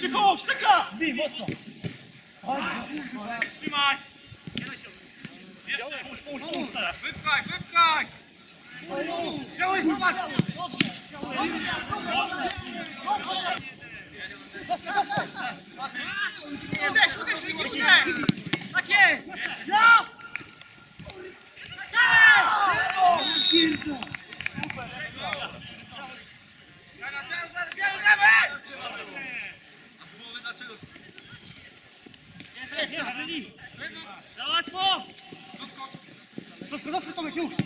Krzychu, wstyka! Bij mocno! Trzymaj! Jeszcze, puść teraz! Wypchaj, wypchaj! Działaj, popatrz! Uderz, tak jest! Ja! Za łatwo! Doskok Tomek, już!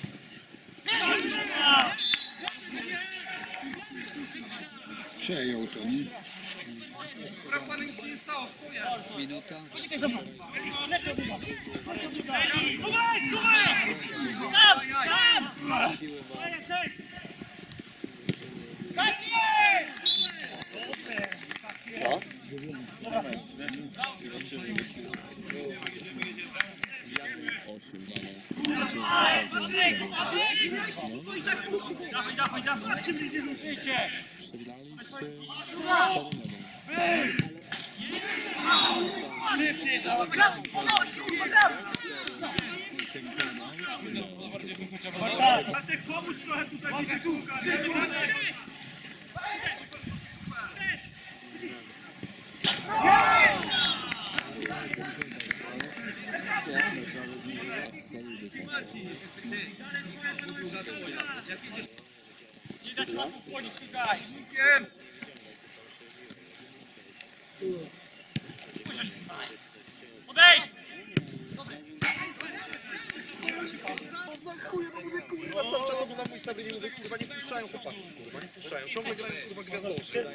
Przejął to, nie? Panu nic się nie stało, swoje. Minuta. Poczekaj za mną! Kuwaj! Sam! Tak jest! Dawaj! Czym bliżej ruszycie? Bartek, pomóż trochę tutaj. Nie dać łapów płonić tutaj. Odejdź! Za chuj, no mówię, kurwa, cały czas oglądam mój stary, nie mówię, kurwa, nie puszczają chłopaki, kurwa, nie puszczają. Ciągle grają, kurwa, gwiazdorzy.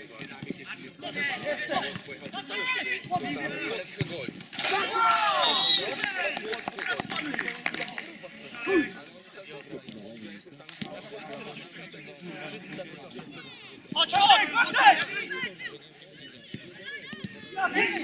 Chodź, Bartek!